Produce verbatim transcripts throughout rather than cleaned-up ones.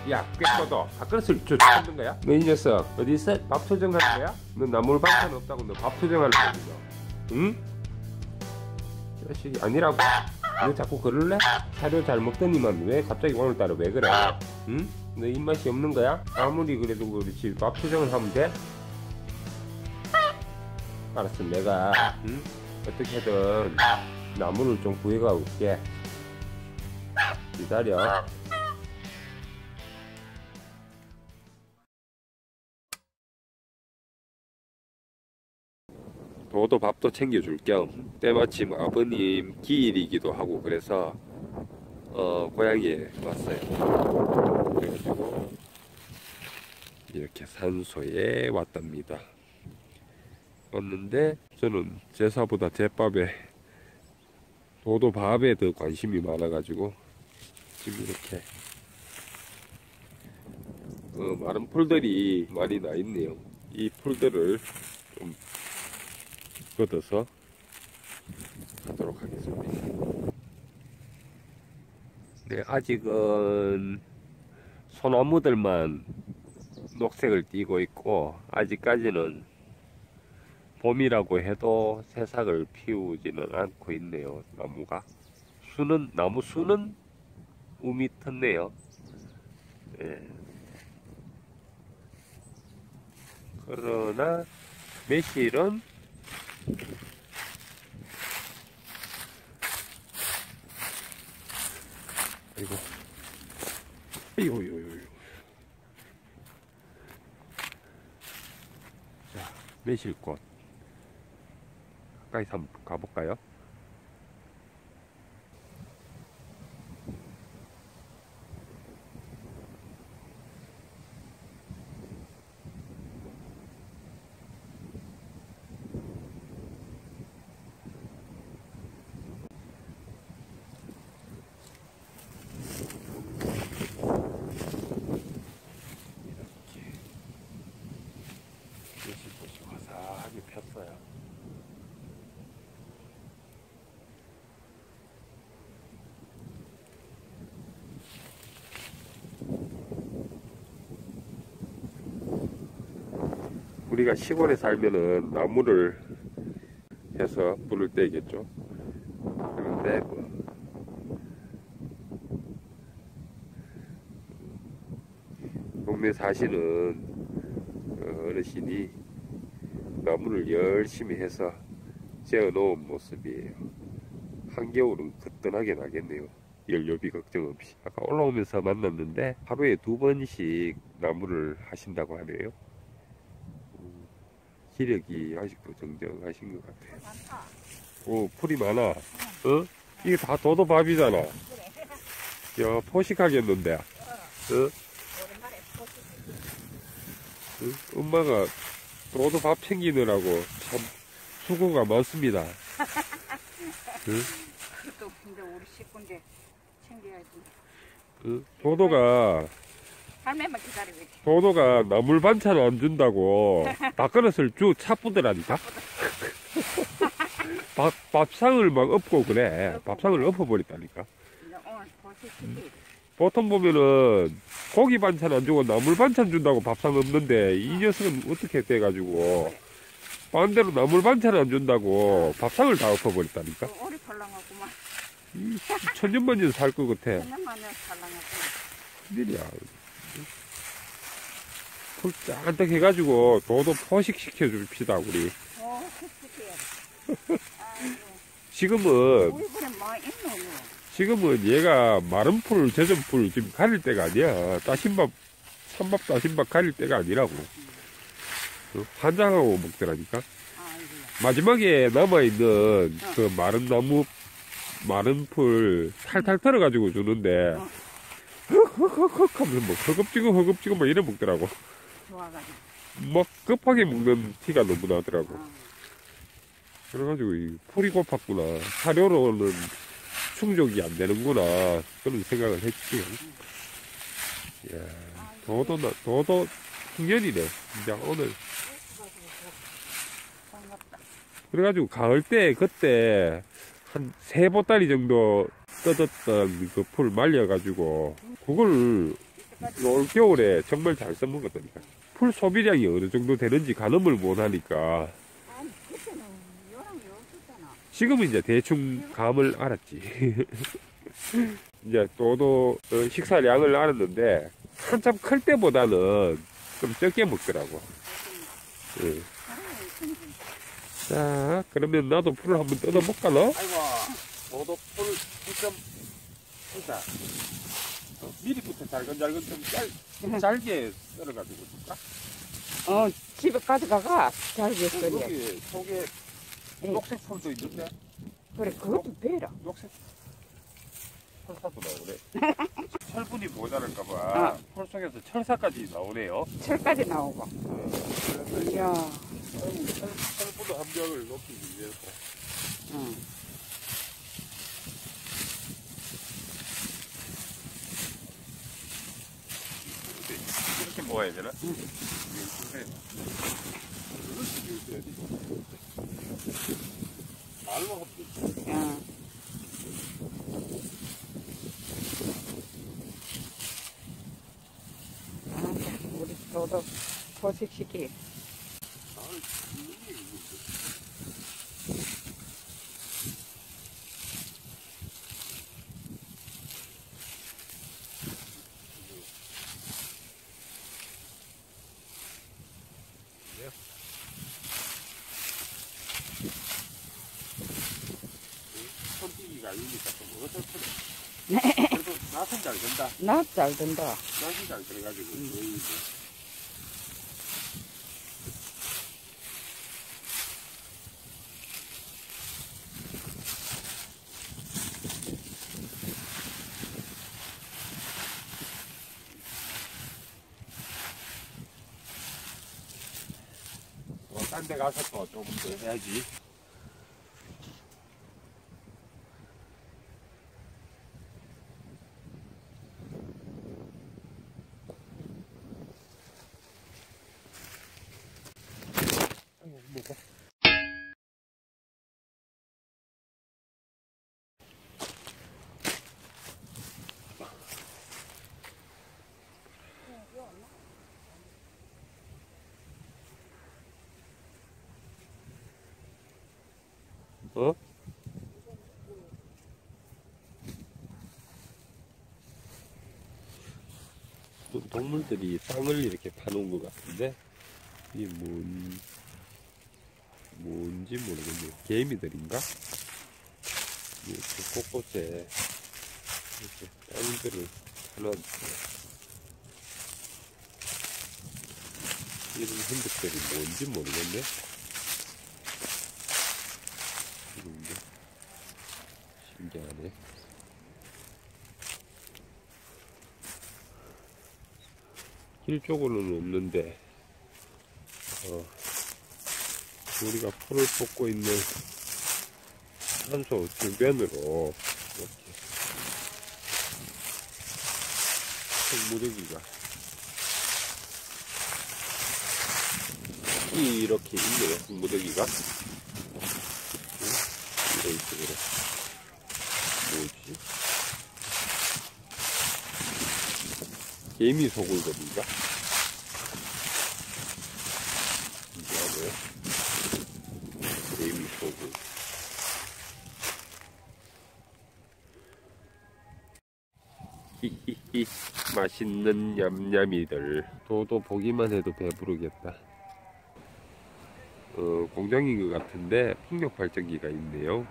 야, 꿰꺼도 밥그릇을 저 찾는 거야? 너 이 녀석 어디 있어? 밥 투정하는 거야? 너 나물 반찬 없다고 너 밥 투정하는 거지 너? 응? 자식이 아니라고? 너 자꾸 그럴래? 사료 잘 먹더니만 왜 갑자기 오늘따라 왜 그래? 응? 너 입맛이 없는 거야? 아무리 그래도 그렇지 밥 투정을 하면 돼? 알았어, 내가 응? 어떻게든 나물을 좀 구해가 올게. 기다려. 도도 밥도 챙겨줄 겸 때마침 아버님 기일이기도 하고 그래서 어 고향에 왔어요. 그래가지고 이렇게 산소에 왔답니다. 왔는데 저는 제사보다 제밥에 도도 밥에 더 관심이 많아가지고 지금 이렇게 어, 많은 풀들이 많이 나 있네요. 이 풀들을 좀 걷어서 하도록 하겠습니다. 네, 아직은 소나무들만 녹색을 띠고 있고 아직까지는 봄이라고 해도 새싹을 피우지는 않고 있네요. 나무가 수는 나무 수는 우미 텄네요. 네. 그러나 매실은 아이고 아이고 아이고 아이고. 자, 매실꽃 가까이 한번 가볼까요? 매실꽃이 화사하게 폈어요. 우리가 시골에 살면은 나무를 해서 불을 떼겠죠. 그런데 뭐 동네 사시는 어르신이 나무를 열심히 해서 재어 놓은 모습이에요. 한겨울은 거뜬하게 나겠네요. 연료비 걱정 없이. 아까 올라오면서 만났는데 하루에 두 번씩 나무를 하신다고 하네요. 기력이 아직도 정정하신 것 같아요. 많다. 오, 풀이 많아. 응. 어? 이게 다 도도밥이잖아. 그래. 야, 포식하겠는데. 어. 어? 오랜만에 포식. 응? 엄마가 도도밥 챙기느라고 참 수고가 많습니다. 응? 그것도 근데 우리 식구인데 챙겨야지. 응? 도도가 할매만 기다리고 있지. 도도가 나물 반찬 안 준다고 밥그릇을 쭉 차뿌더라니까. 밥, 밥상을 막 엎고 그래. 밥상을 엎어버렸다니까. 오늘 포식시키. 보통 보면은 고기 반찬 안 주고 나물 반찬 준다고 밥상 엎는데 이 녀석은 어떻게 돼가지고 반대로 나물 반찬 안 준다고 밥상을 다 엎어버렸다니까. 오리 팔랑하구만. 천년만년 살 것 같아. 천년만년 팔랑하구만. 큰일이야. 풀 짠뜩 해가지고 도도 포식시켜 줍시다 우리. 어, 포식시켜야 지금은 우리 그래 뭐 있노? 지금은 얘가 마른 풀, 젖은 풀 지금 가릴 때가 아니야. 따신밥, 찬밥 따신밥 가릴 때가 아니라고. 환장하고 먹더라니까. 마지막에 남아있는 어. 그 마른 나무, 마른 풀 탈탈 털어가지고 주는데 어. 헉헉헉헉 하면서 뭐 허겁지겁 허겁지겁 막 이래 먹더라고. 좋아가지고. 막 급하게 먹는 티가 너무 나더라고. 어. 그래가지고 이 풀이 고팠구나. 사료로는 충족이 안 되는구나. 그런 생각을 했지. 이야, 도도, 도도 풍년이네. 진짜 오늘. 그래가지고 가을 때 그때 한 세 보따리 정도 뜯었던 그 풀 말려가지고 그걸 올 겨울에 정말 잘 써먹었다니까. 풀 소비량이 어느 정도 되는지 가늠을 못 하니까. 아니 그때는 요랑이 없었잖아. 지금은 이제 대충 감을 알았지. 이제 또도 어, 식사량을 알았는데 한참 클 때보다는 좀 적게 먹더라고. 예. 자, 그러면 나도 풀을 한번 뜯어볼까, 너? 아이고, 너도 풀, 풀좀 풀자. 어, 미리부터 잘근잘근 좀 짧, 잘게 썰어가지고 줄까? 어 집에 가져가가 잘게 어, 썰려. 여기 속에 예. 녹색 풀도 있는데? 그래 그것도 베라. 녹색 철사도 나오네. 철분이 모자랄까봐 어. 풀 속에서 철사까지 나오네요. 철까지 나오고. 그래서 이야. 철, 철분 함량을 높이기 위해서. 응. 이렇게 모아야 되나? 응. 말로 하면 되지. 응. 아, 우리 저도 포식시키. 손띠기가 아니니까 좀 어설프네. 그래도 낫은 잘 된다. 낫 잘 된다. 낫이 잘 돼가지고 거의 뭐. 어, 딴 데 가서 또 조금 더 해야지. 아이고, 뭐가? 어? 동물들이 땅을 이렇게 파놓은 것 같은데 이게 뭔 뭔지 모르겠네요. 개미들인가? 이렇게 곳곳에 이렇게 땅들을 파놨어요. 이런 흔적들이 뭔지 모르겠네. 이런데 신기하네. 길 쪽으로는 없는데 어, 우리가 풀을 뽑고 있는 산소 주변으로 이렇게 무더기가 이렇게 있네요. 무더기가 이런 식으로 뭐지? 개미 소굴거리인가? 신기하네. 개미 소굴. 히히히 맛있는 냠냠이들. 도도 보기만 해도 배부르겠다. 어, 공장인 것 같은데 풍력 발전기가 있네요.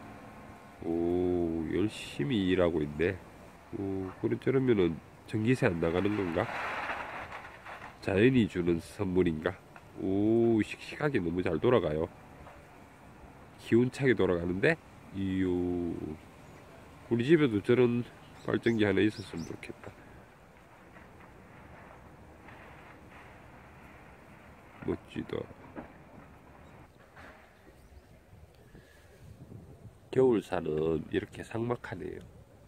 오, 열심히 일하고 있네. 오, 그래 저러면은 전기세 안 나가는 건가? 자연이 주는 선물인가? 오, 씩씩하게 너무 잘 돌아가요. 기운차게 돌아가는데? 이요, 우리 집에도 저런 발전기 하나 있었으면 좋겠다. 멋지다. 겨울산은 이렇게 삭막하네요.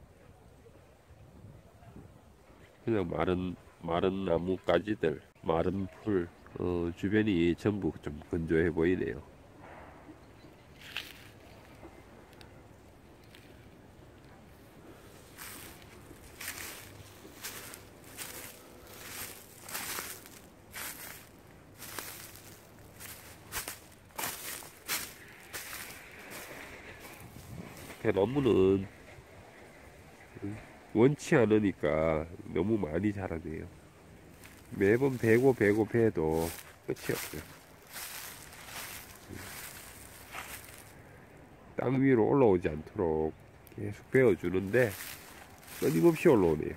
그냥 마른 마른 나뭇가지들, 마른 풀, 어, 주변이 전부 좀 건조해 보이네요. 대나무는 원치 않으니까 너무 많이 자라네요. 매번 베고 베고 베도 끝이 없어요. 땅 위로 올라오지 않도록 계속 베어주는데 끊임없이 올라오네요.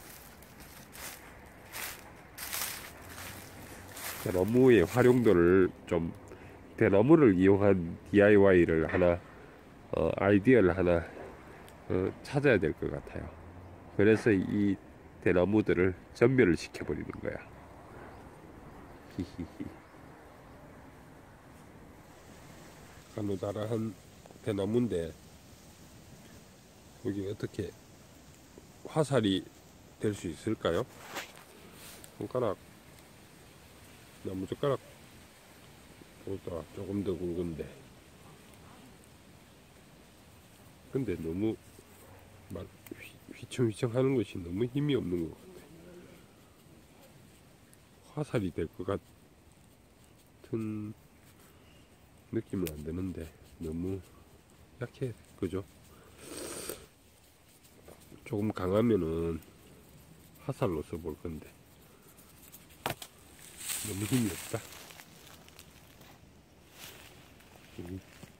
대나무의 활용도를 좀, 대나무를 이용한 디아이와이를 하나, 어, 아이디어를 하나 어, 찾아야 될 것 같아요. 그래서 이 대나무들을 전멸을 시켜버리는 거야. 히히히. 가느다란 대나무인데 여기 어떻게 화살이 될 수 있을까요? 손가락, 나무젓가락 보다 조금 더 굵은데, 근데 너무 막 휘청휘청 하는 것이 너무 힘이 없는 것 같아. 화살이 될 것 같은 느낌은 안 드는데 너무 약해, 그죠? 조금 강하면은 화살로 써볼 건데 너무 힘이 없다. 음.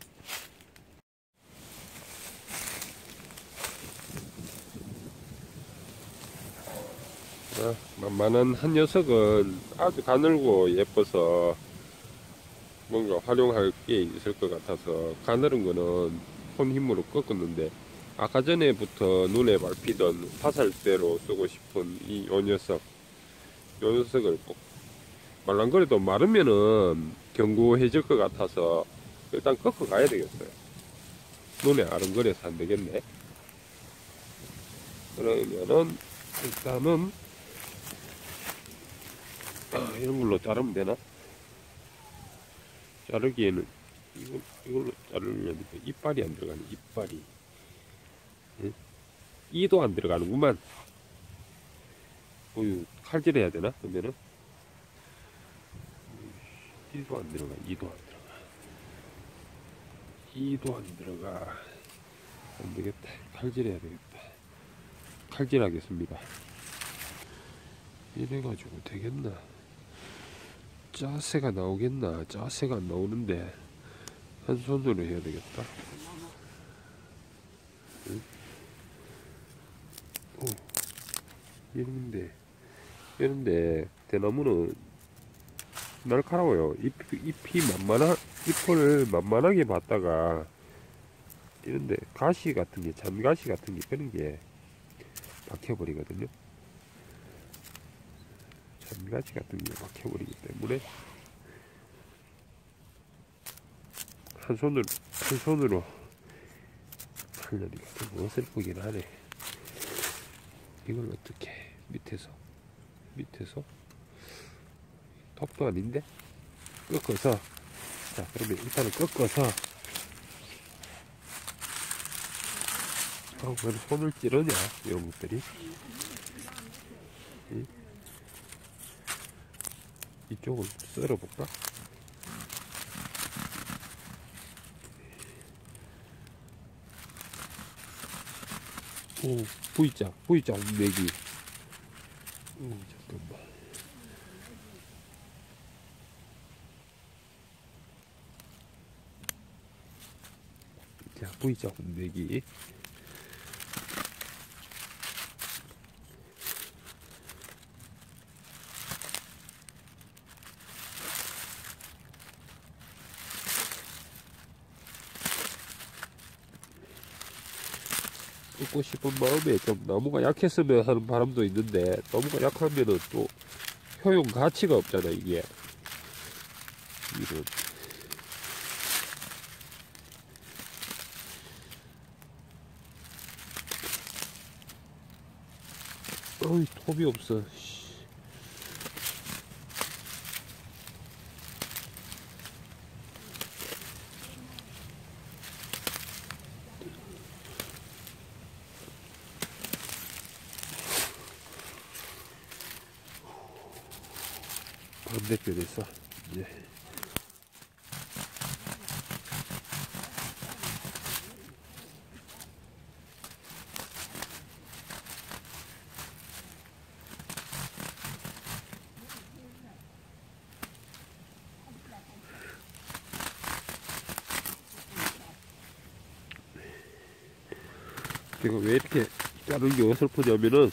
아, 만만한 한 녀석은 아주 가늘고 예뻐서 뭔가 활용할 게 있을 것 같아서 가늘은 거는 손 힘으로 꺾었는데, 아까 전에부터 눈에 밟히던 화살대로 쓰고 싶은 이 요 녀석, 요 녀석을 꼭 말랑거려도 마르면은 견고해질 것 같아서 일단 꺾어 가야 되겠어요. 눈에 아른거려서 안 되겠네. 그러면은 일단은 아, 이런 걸로 자르면 되나? 자르기에는 이걸, 이걸로 자르려면 이빨이 안 들어가네. 이빨이. 응? 이도 안 들어가는구만. 어휴, 칼질 해야 되나? 그러면은 이도 안 들어가. 이도 안 들어가. 이도 안 들어가. 안 되겠다. 칼질 해야 되겠다. 칼질 하겠습니다. 이래가지고 되겠나? 짜세가 나오겠나? 짜세가 안 나오는데 한 손으로 해야 되겠다. 응? 오, 이런데 이런데 대나무는 날카로워요. 잎, 잎이 만만하, 잎을 만만하게 봤다가 이런데 가시 같은 게, 잔가시 같은 게, 그런 게 박혀버리거든요. 잔가시 같은 게 박혀버리기 때문에 한 손으로, 한 손으로 하려니까 좀 어설프긴 하네. 이걸 어떻게 밑에서, 밑에서 톱도 아닌데 꺾어서, 자 그러면 일단은 꺾어서, 아, 왜 손을 찌르냐 이런 것들이. 응? 이쪽을 썰어볼까? 오, V자, V자 내기. 오, 잠깐만. 자, V자 내기. 꺾고 싶은 마음에 좀 나무가 약했으면 하는 바람도 있는데, 나무가 약하면은 또 효용 가치가 없잖아 이게. 이런. 어이, 톱이 없어. 반대편에서 이제 제가 왜 이렇게 자르는 게 어설프냐면은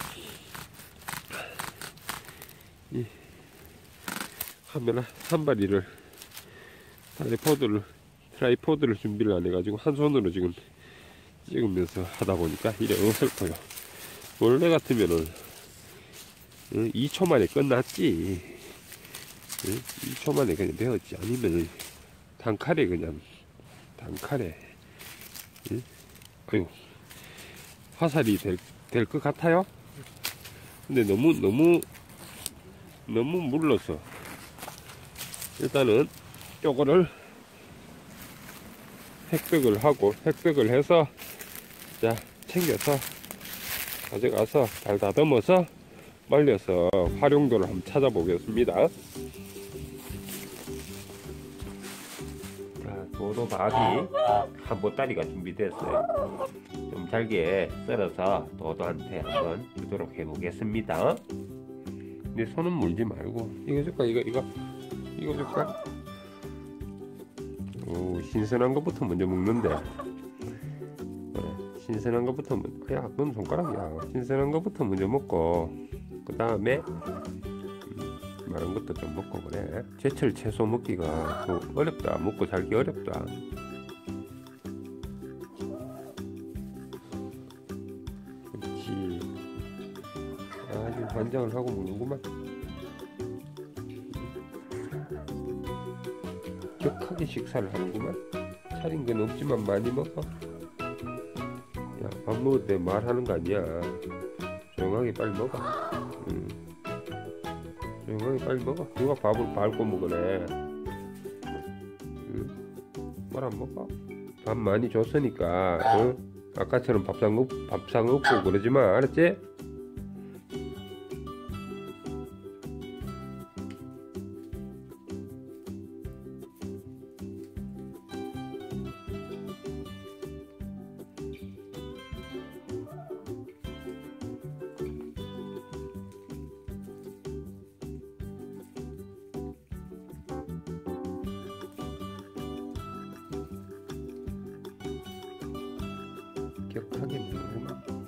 이 카메라 산발이를 트라이포드를 트라이포드를 준비를 안 해가지고 한 손으로 지금 찍으면서 하다 보니까 이래 어설퍼요. 원래 같으면은 이 초 만에 끝났지. 이 초 만에 그냥 배웠지. 아니면 단칼에 그냥 단칼에 아유 화살이 될 될 것 같아요. 근데 너무 너무 너무 물러서 일단은 요거를 획득을 하고 획득을 해서 자 챙겨서 가져가서 잘 다듬어서 말려서 활용도를 한번 찾아보겠습니다. 자, 도도박이 한 보따리가 준비됐어요. 좀 잘게 썰어서 도도한테 한번 주도록 해보겠습니다. 근데 손은 물지 말고 이거 줄까? 이거 이거 이거 줄까? 오, 신선한 것부터 먼저 먹는데 네, 신선한 것부터 먼저, 야 그건 손가락이야. 신선한 것부터 먼저 먹고 그 다음에 음, 마른 것도 좀 먹고 그래. 제철 채소 먹기가 또 어렵다. 먹고 살기 어렵다. 그렇지. 아주 환장을 하고 먹는구만. 격하게 식사를 하는구만. 차린 건 없지만 많이 먹어. 야, 밥 먹을 때 말하는 거 아니야. 조용하게 빨리 먹어. 응. 조용하게 빨리 먹어. 누가 밥을 밟고 먹으래. 응. 말 안 먹어? 밥 많이 줬으니까 응? 아까처럼 밥상, 없, 밥상 없고 그러지 마. 알았지? 격하게 먹는구만.